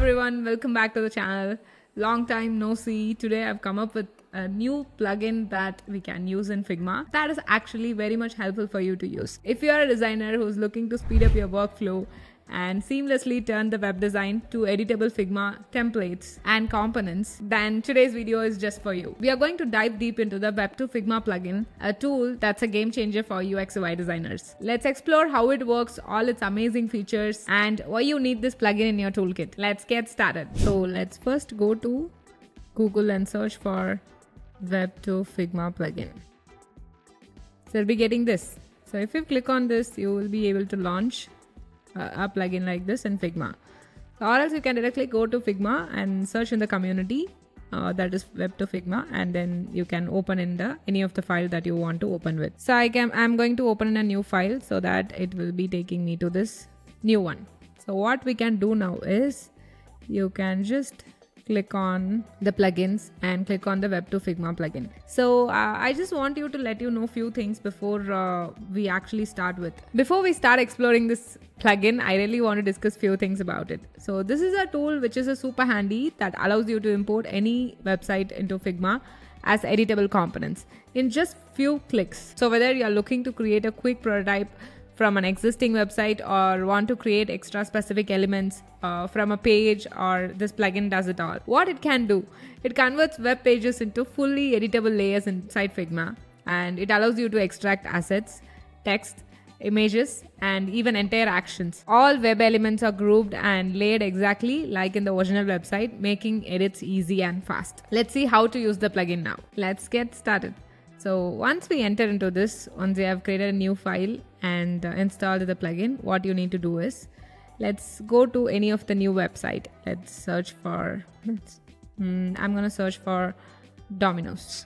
everyone, welcome back to the channel. Long time no see. Today I've come up with a new plugin that we can use in Figma that is actually very much helpful for you to use. If you are a designer who's looking to speed up your workflow and seamlessly turn the web design to editable Figma templates and components, then today's video is just for you. We are going to dive deep into the Web to Figma plugin, a tool that's a game changer for UX UI designers. Let's explore how it works, all its amazing features, and why you need this plugin in your toolkit. Let's get started. So let's first go to Google and search for Web to Figma plugin. So you'll be getting this. So if you click on this, you will be able to launch a plugin like this in Figma. Or else you can directly go to Figma and search in the community, that is Web to Figma, and then you can open in any of the file that you want to open with. So I'm going to open in a new file so that it will be taking me to this new one. So what we can do now is you can just click on the plugins and click on the Web to Figma plugin. So I just want you to let you know few things before we actually start with. Before we start exploring this plugin, I really want to discuss few things about it. So this is a tool which is a super handy that allows you to import any website into Figma as editable components in just few clicks. So whether you are looking to create a quick prototype from an existing website or want to create extra specific elements from a page, or this plugin does it all. What it can do, it converts web pages into fully editable layers inside Figma, and it allows you to extract assets, text, images, and even entire actions. All web elements are grouped and layered exactly like in the original website, making edits easy and fast. Let's see how to use the plugin now. Let's get started. So once we enter into this, once you have created a new file and installed the plugin, what you need to do is, let's go to any of the new website. Let's search for, I'm going to search for Domino's.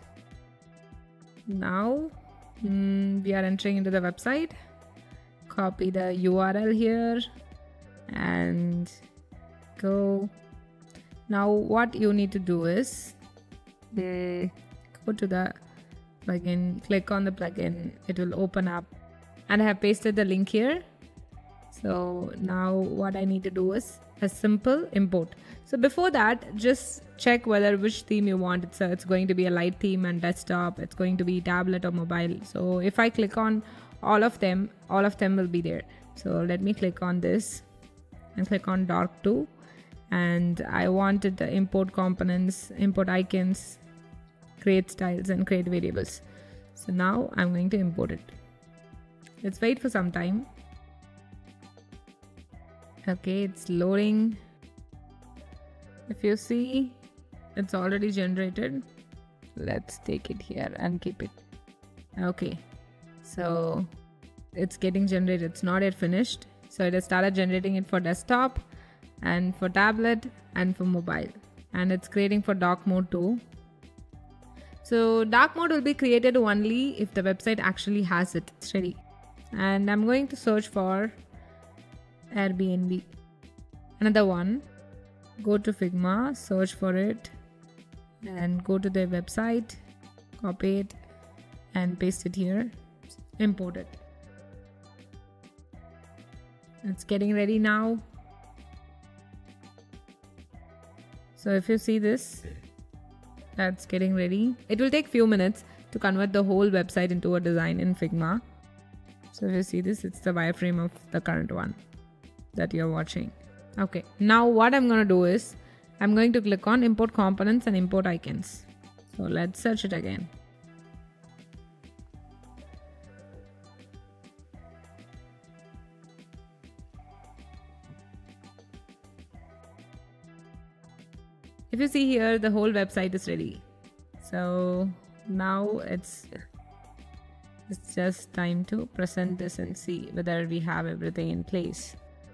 Now we are entering into the website. Copy the URL here and go. Now what you need to do is go to the plugin, click on the plugin, it will open up, and I have pasted the link here. So now what I need to do is a simple import. So before that, just check whether which theme you want. It's going to be a light theme and desktop, it's going to be tablet or mobile. So if I click on all of them will be there. So let me click on this and click on dark 2, and I wanted the import components, import icons, create styles, and create variables. So now I'm going to import it. Let's wait for some time. Okay, it's loading. If you see, it's already generated. Let's take it here and keep it. Okay, so it's getting generated. It's not yet finished. So it has started generating it for desktop and for tablet and for mobile, and it's creating for dark mode too. So dark mode will be created only if the website actually has it. It's ready. And I'm going to search for Airbnb. Another one. Go to Figma, search for it, and go to their website, copy it and paste it here, import it. It's getting ready now. So if you see this, that's getting ready. It will take few minutes to convert the whole website into a design in Figma. So if you see this, it's the wireframe of the current one that you're watching. Okay, now what I'm going to do is, I'm going to click on import components and import icons. So let's search it again. If you see here, the whole website is ready. So now it's just time to present this and see whether we have everything in place.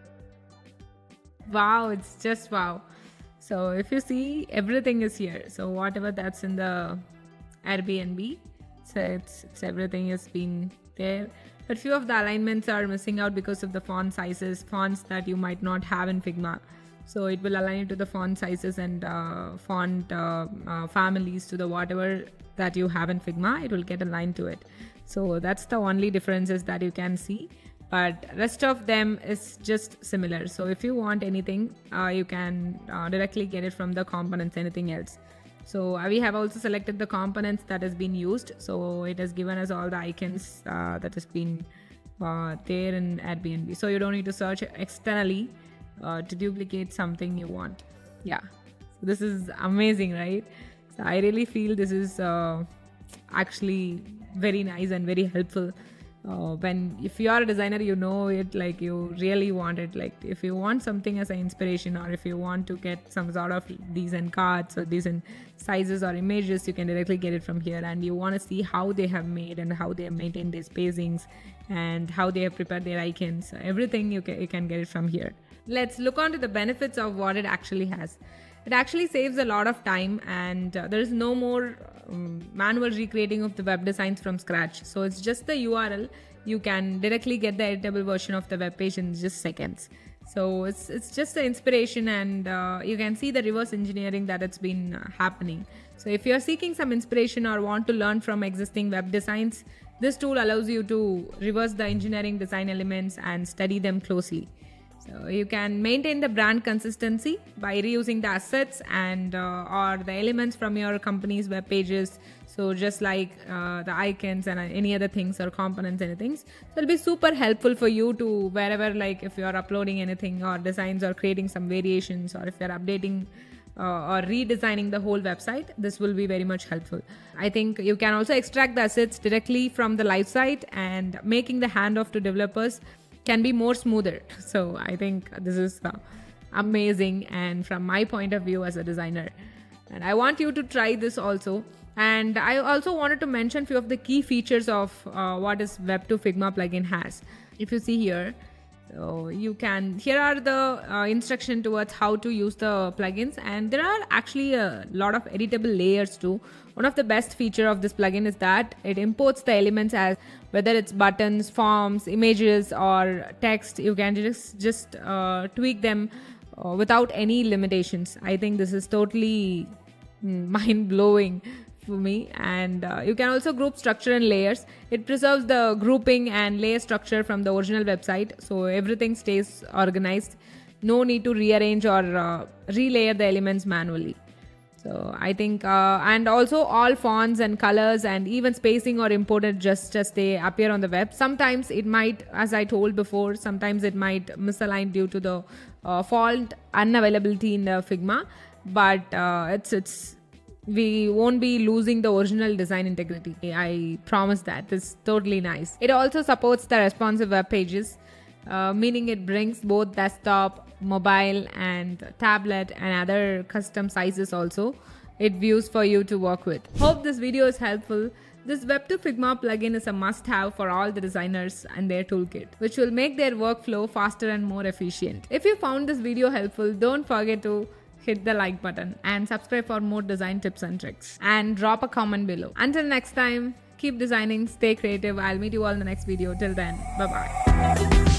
Wow, it's just wow. So if you see, everything is here. So whatever that's in the Airbnb, so it's everything has been there. But few of the alignments are missing out because of the font sizes, fonts that you might not have in Figma. So it will align it to the font sizes and font families, to the whatever that you have in Figma, it will get aligned to it. So that's the only differences that you can see. but rest of them is just similar. So if you want anything, you can directly get it from the components, anything else. So we have also selected the components that has been used. So it has given us all the icons that has been there in Airbnb. So you don't need to search externally to duplicate something you want. Yeah, so this is amazing, right? So I really feel this is actually very nice and very helpful. If you are a designer, you know it, like you really want it. Like if you want something as an inspiration, or if you want to get some sort of decent cards or decent sizes or images, you can directly get it from here. And you want to see how they have made and how they have maintained their spacings and how they have prepared their icons. Everything you can get it from here. Let's look on to the benefits of what it actually has. It actually saves a lot of time, and there is no more manual recreating of the web designs from scratch. So it's just the URL. You can directly get the editable version of the web page in just seconds. So it's just the inspiration, and you can see the reverse engineering that it's been happening. So if you're seeking some inspiration or want to learn from existing web designs, this tool allows you to reverse the engineering design elements and study them closely. So you can maintain the brand consistency by reusing the assets and or the elements from your company's web pages. So just like the icons and any other things or components, anything. So it'll be super helpful for you to wherever, like if you're uploading anything or designs or creating some variations, or if you're updating or redesigning the whole website, this will be very much helpful. I think you can also extract the assets directly from the live site, and making the handoff to developers can be more smoother. So I think this is amazing, and from my point of view as a designer, and I want you to try this also. And I also wanted to mention few of the key features of what is Web to Figma plugin has. If you see here, so here are the instruction towards how to use the plugins, and there are actually a lot of editable layers too. One of the best feature of this plugin is that it imports the elements as whether it's buttons, forms, images, or text. You can just tweak them without any limitations. I think this is totally mind-blowing for me. And you can also group structure and layers. It preserves the grouping and layer structure from the original website, so everything stays organized. No need to rearrange or relayer the elements manually. So I think and also all fonts and colors and even spacing are imported just as they appear on the web. Sometimes it might, as I told before, sometimes it might misalign due to the font unavailability in the Figma, but we won't be losing the original design integrity. I promise that. It's totally nice. It also supports the responsive web pages, meaning it brings both desktop, mobile and tablet and other custom sizes also. It views for you to work with. Hope this video is helpful. This Web to Figma plugin is a must-have for all the designers and their toolkit, which will make their workflow faster and more efficient. If you found this video helpful, don't forget to hit the like button and subscribe for more design tips and tricks, and drop a comment below. Until next time, keep designing, stay creative. I'll meet you all in the next video. Till then, bye-bye.